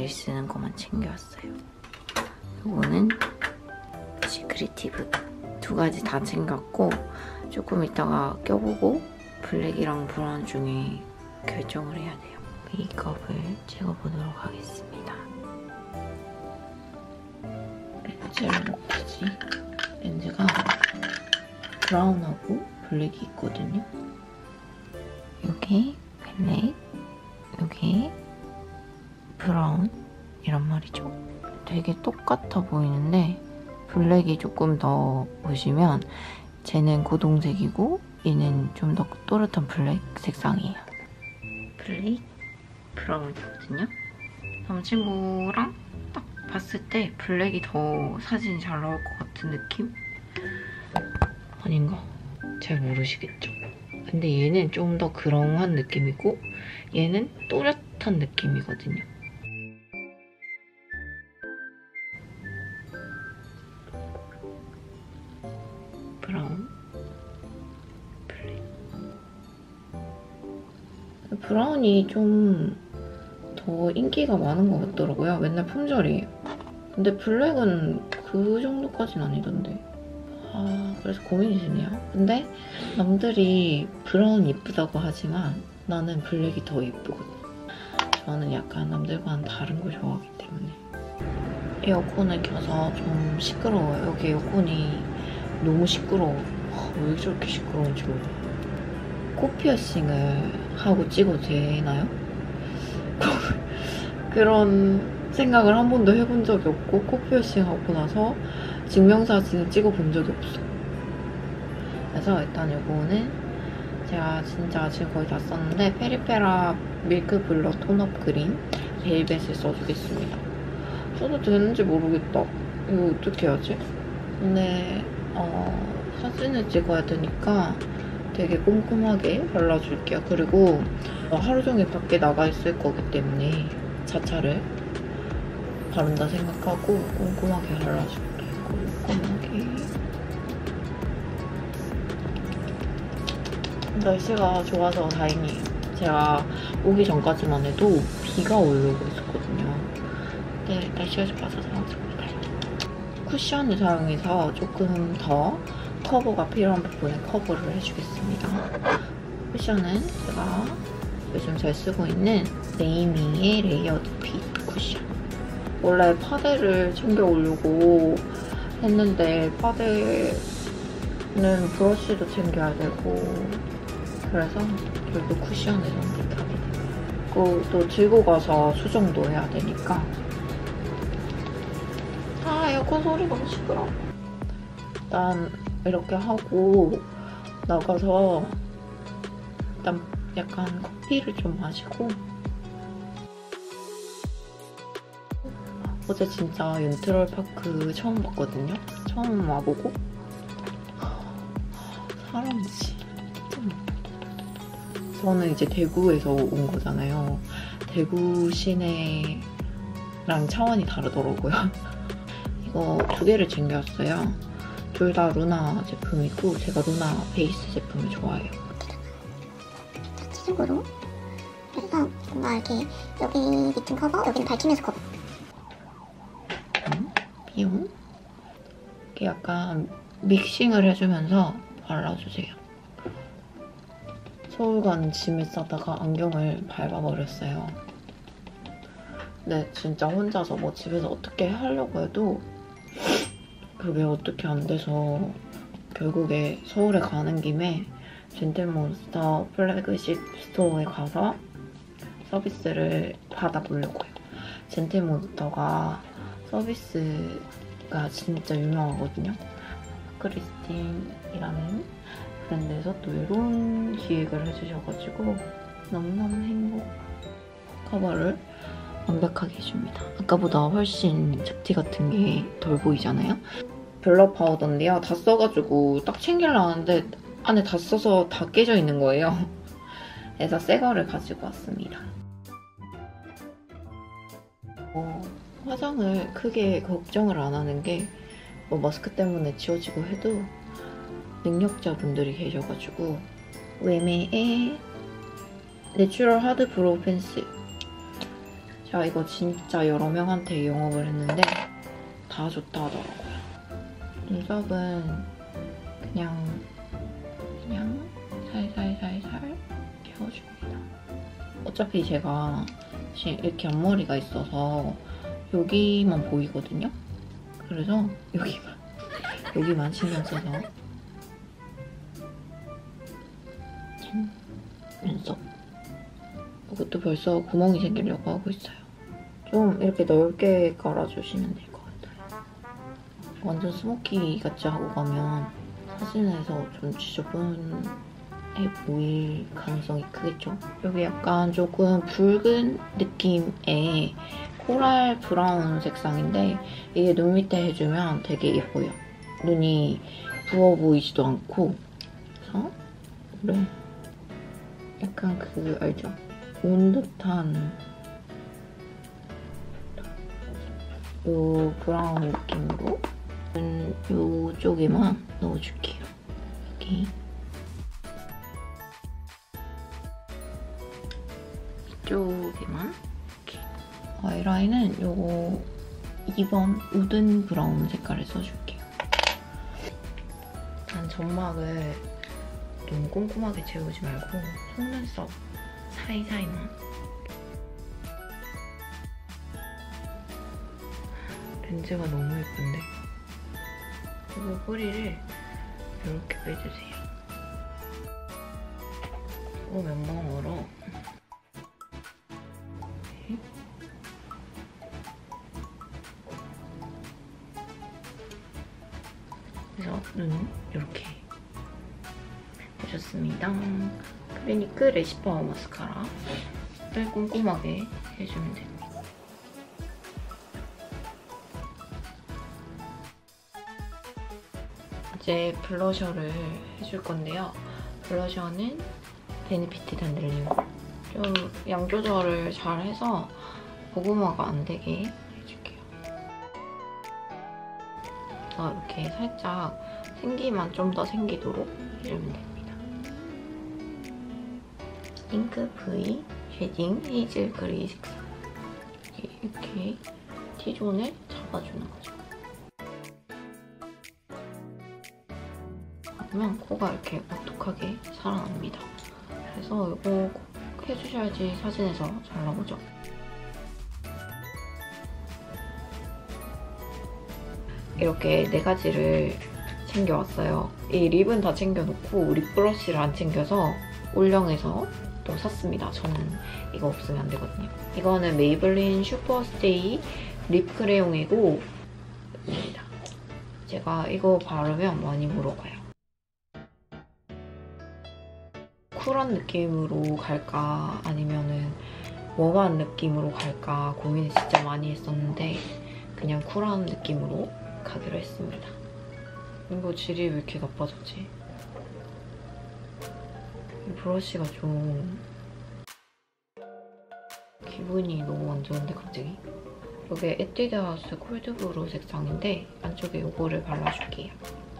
쓰는 것만 챙겨왔어요. 이거는 시크리티브. 2가지 다 챙겼고 조금 이따가 껴보고 블랙이랑 브라운 중에 결정을 해야 돼요. 메이크업을 찍어보도록 하겠습니다. 렌즈를 먹지. 렌즈가 브라운하고 블랙이 있거든요. 요게 블랙, 요게 브라운 이란 말이죠. 되게 똑같아 보이는데 블랙이 조금 더 보시면 쟤는 고동색이고 얘는 좀 더 또렷한 블랙 색상이에요. 블랙, 브라운이거든요. 남친구랑 딱 봤을 때 블랙이 더 사진이 잘 나올 것 같은 느낌? 아닌가? 잘 모르시겠죠? 근데 얘는 좀 더 그렁한 느낌이고 얘는 또렷한 느낌이거든요. 브라운, 블랙. 브라운이 좀 더 인기가 많은 것 같더라고요. 맨날 품절이에요. 근데 블랙은 그 정도까진 아니던데. 그래서 고민이 되네요. 근데 남들이 브라운 예쁘다고 하지만 나는 블랙이 더 예쁘거든. 저는 약간 남들과는 다른 걸 좋아하기 때문에. 에어컨을 켜서 좀 시끄러워요. 여기 에어컨이 너무 시끄러워. 왜 저렇게 시끄러운지 모르겠어요. 코 피어싱을 하고 찍어도 되나요? 그런 생각을 한 번도 해본 적이 없고 코 피어싱 하고 나서 증명사진을 찍어본 적이 없어. 그래서 일단 이거는 제가 진짜 지금 거의 다 썼는데 페리페라 밀크 블러 톤업 그린 벨벳을 써주겠습니다. 써도 되는지 모르겠다. 이거 어떻게 해야지? 근데 사진을 찍어야 되니까 되게 꼼꼼하게 발라줄게요. 그리고 하루 종일 밖에 나가 있을 거기 때문에 자차를 바른다 생각하고 꼼꼼하게 발라줄게요. 꼼꼼하게. 날씨가 좋아서 다행이에요. 제가 오기 전까지만 해도 비가 오려고 했었거든요. 근데 날씨가 좋아서 정말 다행이에요. 쿠션을 사용해서 조금 더 커버가 필요한 부분에 커버를 해주겠습니다. 쿠션은 제가 요즘 잘 쓰고 있는 레이미의 레이어드 핏 쿠션. 원래 파데를 챙겨오려고 했는데 파데는 브러쉬도 챙겨야 되고 그래서 결국 쿠션을 선택하게 됐어요. 그리고 또 들고 가서 수정도 해야 되니까. 에어컨 소리 너무 시끄러워. 일단 이렇게 하고 나가서 일단 약간 커피를 좀 마시고 어제 진짜 옌트럴파크 처음 봤거든요. 처음 와보고 사람이 진짜 저는 이제 대구에서 온 거잖아요. 대구 시내랑 차원이 다르더라고요. 이거 2개를 챙겨왔어요. 둘 다 루나 제품이고 제가 루나 베이스 제품을 좋아해요. 자체적으로 그래서 뭔가 이렇게 여기 밑은 커버, 여기는 밝히면서 커버. 비용? 이렇게 약간 믹싱을 해주면서 발라주세요. 서울 가는 짐을 싸다가 안경을 밟아버렸어요. 근데 진짜 혼자서 뭐 집에서 어떻게 하려고 해도 그게 어떻게 안 돼서 결국에 서울에 가는 김에 젠틀몬스터 플래그십 스토어에 가서 서비스를 받아보려고요. 젠틀몬스터가 서비스가 진짜 유명하거든요. 크리스틴이라는 브랜드에서 또 이런 기획을 해주셔가지고 너무너무 행복. 커버를 완벽하게 해줍니다. 아까보다 훨씬 잡티 같은 게 덜 보이잖아요? 블러 파우더인데요. 다 써가지고 딱 챙기려 하는데 안에 다 써서 다 깨져 있는 거예요. 그래서 새 거를 가지고 왔습니다. 화장을 크게 걱정을 안 하는 게 뭐 마스크 때문에 지워지고 해도 능력자분들이 계셔가지고 웨메의 내추럴 하드 브로우 펜슬 제가 이거 진짜 여러 명한테 영업을 했는데 다 좋다 하더라고요. 눈썹은 그냥 살살살살 켜줍니다. 어차피 제가 지금 이렇게 앞머리가 있어서 여기만 보이거든요. 그래서 여기만 신경 써서 짠! 눈썹. 이것도 벌써 구멍이 생기려고 하고 있어요. 좀 이렇게 넓게 깔아주시면 될 것 같아요. 완전 스모키 같이 하고 가면 사진에서 좀 지저분해 보일 가능성이 크겠죠? 여기 약간 조금 붉은 느낌의 코랄 브라운 색상인데 이게 눈 밑에 해주면 되게 예뻐요. 눈이 부어 보이지도 않고. 그래서 네. 약간 그 알죠? 온 듯한 요 브라운 느낌으로 요쪽에만 넣어줄게요. 여기 이쪽에만 이렇게. 아이라인은 요거 2번 우든 브라운 색깔을 써줄게요. 일단 점막을 너무 꼼꼼하게 채우지 말고 속눈썹 사이사이만. 렌즈가 너무 예쁜데? 그리고 뿌리를 이렇게 빼주세요. 그리고 면봉으로 그래서 눈 이렇게 해줬습니다. 클리니크 레시퍼 마스카라를 꼼꼼하게 해주면 됩니다. 이제 블러셔를 해줄 건데요. 블러셔는 베네피트 단들림. 좀 양 조절을 잘 해서 고구마가 안 되게 해줄게요. 그래서 이렇게 살짝 생기만 좀 더 생기도록 해주면 됩니다. 핑크 V 쉐딩 헤이즐 그레이 색상. 이렇게 T존을 잡아주는 거죠. 그러면 코가 이렇게 오똑하게 살아납니다. 그래서 이거 꼭 해주셔야지 사진에서 잘 나오죠. 이렇게 4가지를 챙겨왔어요. 이 립은 다 챙겨놓고 립 브러쉬를 안 챙겨서 올영에서 또 샀습니다. 저는 이거 없으면 안 되거든요. 이거는 메이블린 슈퍼스테이 립 크레용이고 제가 이거 바르면 많이 물어가요. 쿨한 느낌으로 갈까 아니면은 웜한 느낌으로 갈까 고민을 진짜 많이 했었는데 그냥 쿨한 느낌으로 가기로 했습니다. 이거 질이 왜 이렇게 나빠졌지? 이 브러쉬가 좀 기분이 너무 안 좋은데 갑자기? 이게 에뛰드하우스 콜드브루 색상인데 안쪽에 이거를 발라줄게요.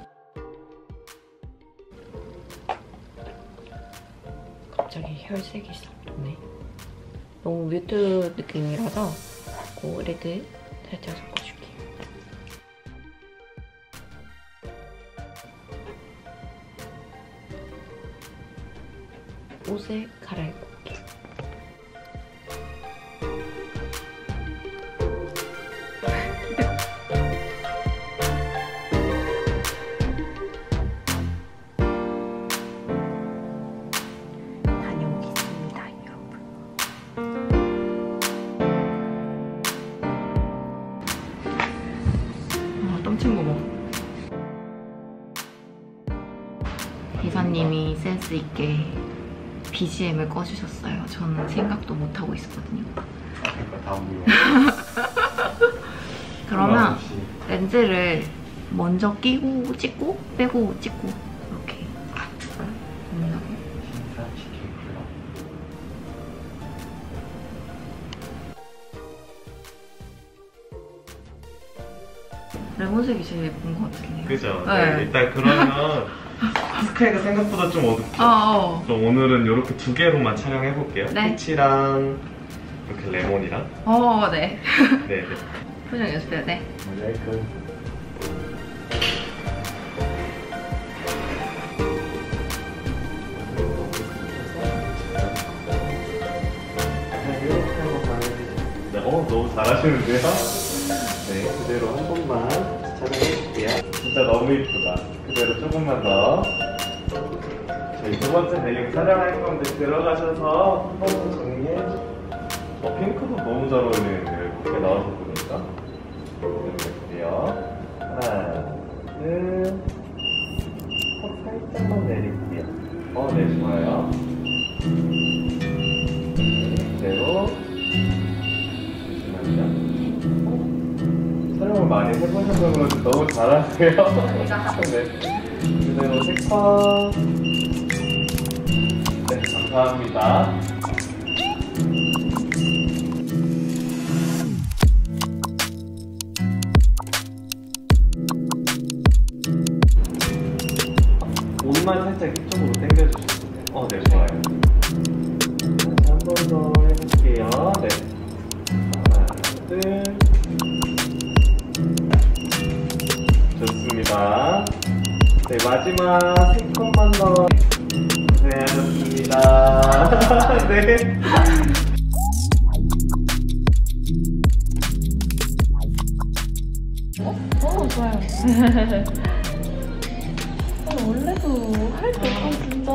갑자기 혈색이 싹 도네. 너무 뮤트 느낌이라서 그 레드 살짝 섞어줄게요. 옷을 갈아입고 올게요. 다녀오겠습니다, 여러분. 땀친 거 봐. 기사님이 센스 있게 BGM을 꺼주셨어요. 저는 생각도 못하고 있었거든요. 다 무효. 그러면 렌즈를 먼저 끼고 찍고 빼고 찍고 이렇게 됩니다. 레몬색이 제일 예쁜 것 같긴 해요. 그죠? 네. 네, 일단 그러면 스카이가 생각보다 좀 어둡죠? 그럼 오늘은 이렇게 2개로만 촬영해볼게요. 네. 피치랑 이렇게 레몬이랑. 네. 네네. 표정 연습해야 돼. 네, 네, 너무 잘하시는데요? 네, 그대로 한 번만 촬영해볼게요. 진짜 너무 이쁘다. 그대로 조금만 더. 저희 두 번째 메뉴 촬영할 건데 들어가셔서 한 번 더 정리해주세요. 핑크도 너무 잘 어울리는데요. 이렇게 나와서 보니까. 내려볼게요. 하나, 둘. 살짝만 내릴게요. 네, 좋아요. 그대로. 촬영을 많이 해보셔서 그런지 너무 잘하세요. 네. 그대로 색화. 네, 감사합니다. 옷만 살짝 이쪽으로 당겨주시면 돼요. 네, 좋아요. 다시 한 번 더 해볼게요. 네. 하나, 둘. 좋습니다. 네, 마지막 3컷만 더. 네, 하셨습니다. 네. 좋아요. 원래도 할 때 진짜.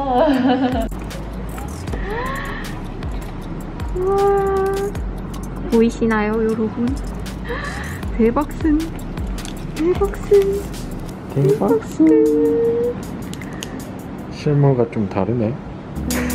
우와, 보이시나요, 여러분? 대박슨, 대박슨, 대박슨. 실물과 좀 다르네.